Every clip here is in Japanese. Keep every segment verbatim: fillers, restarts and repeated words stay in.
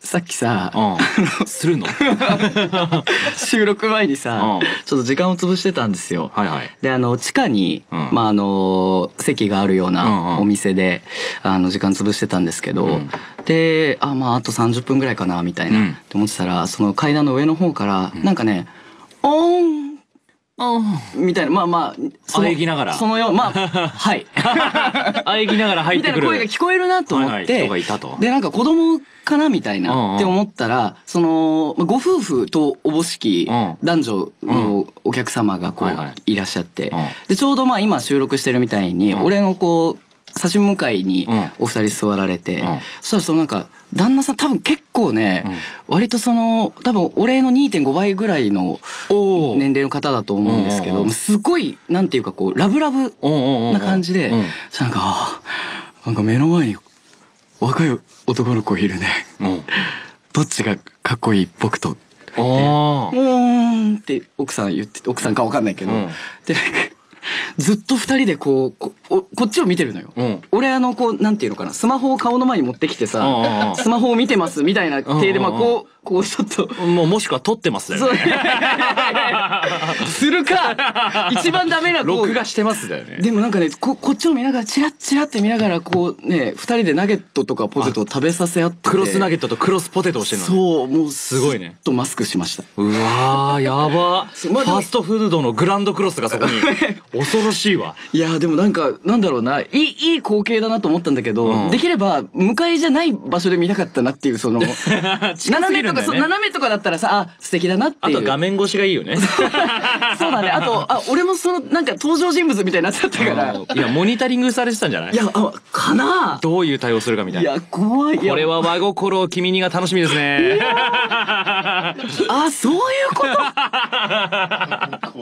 さっきさ、 うん、するの収録前にさ、うん、ちょっと時間を潰してたんですよ。 はいはい。 で、あの、地下に、うん、まあ、あの、席があるようなお店で、うんうん、あの、時間潰してたんですけど、うん、で、あ、まあ、あとさんじゅっぷんぐらいかな、みたいな、うん、って思ってたら、その階段の上の方から、うん、なんかね、おーんみたいな、まあまあ、 喘ぎながら。 そのよう、まあ、はい。 喘ぎながら入ってくる。 みたいな声が聞こえるなと思って、 人がいたと。 で、なんか子供かなみたいなって思ったら、その、ご夫婦とおぼしき男女のお客様がこう、いらっしゃって、で、ちょうどまあ今収録してるみたいに、俺のこう、差し向かいにお二人座られて、そしたらそのなんか、旦那さん多分結構ね、うん、割とその多分俺の にてんご 倍ぐらいの年齢の方だと思うんですけど、すごいなんていうかこうラブラブな感じで、なんかなんか目の前に若い男の子いるね、うん、どっちがかっこいい僕と「うーん」って奥さん言って奥さんか分かんないけど、うん、でずっと二人でこう こ, こっちを見てるのよ、うん、俺あのこうなんていうのかな、スマホを顔の前に持ってきてさ、スマホを見てますみたいな体で、まあこうこうちょっともうもしくは撮ってますだよね。 するか一番ダメな録画してますだよね。 でもなんかね こ, こっちを見ながらチラッチラって見ながらこうね二人でナゲットとかポテトを食べさせ合って、 クロスナゲットとクロスポテトをしてるの、ね、 そうもうすごいねとマスクしました。 うわーやばファーストフードのグランドクロスがそこに恐ろしいわ。 いやでもなんかなんだろうないいいい光景だなと思ったんだけど、うん、できれば向かいじゃない場所で見たかったなっていう、その斜めとか、ね、斜めとかだったらさ、あ素敵だなっていう。 あと画面越しがいいよね。 そうだね。あとあ俺もそのなんか登場人物みたいになっちゃったから、 いやモニタリングされてたんじゃない？ いやあかな、 どういう対応するかみたいな。 いや怖い。 これは真心を君にが楽しみですね。 あそういうこと。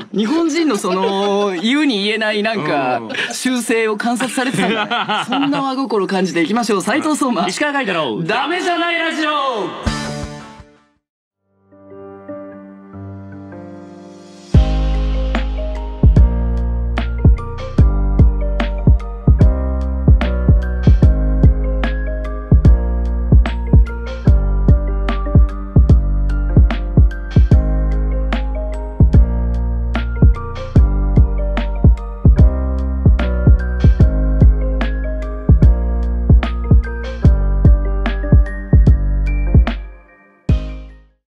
日本人のその言うに言えないなんか習性を観察されてたんだ。そんな真心感じていきましょう。斉藤壮馬、 石川海人のダメじゃないラジオ。